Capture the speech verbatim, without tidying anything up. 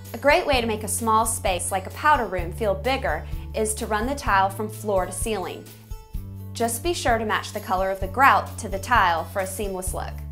A great way to make a small space like a powder room feel bigger is to run the tile from floor to ceiling. Just be sure to match the color of the grout to the tile for a seamless look.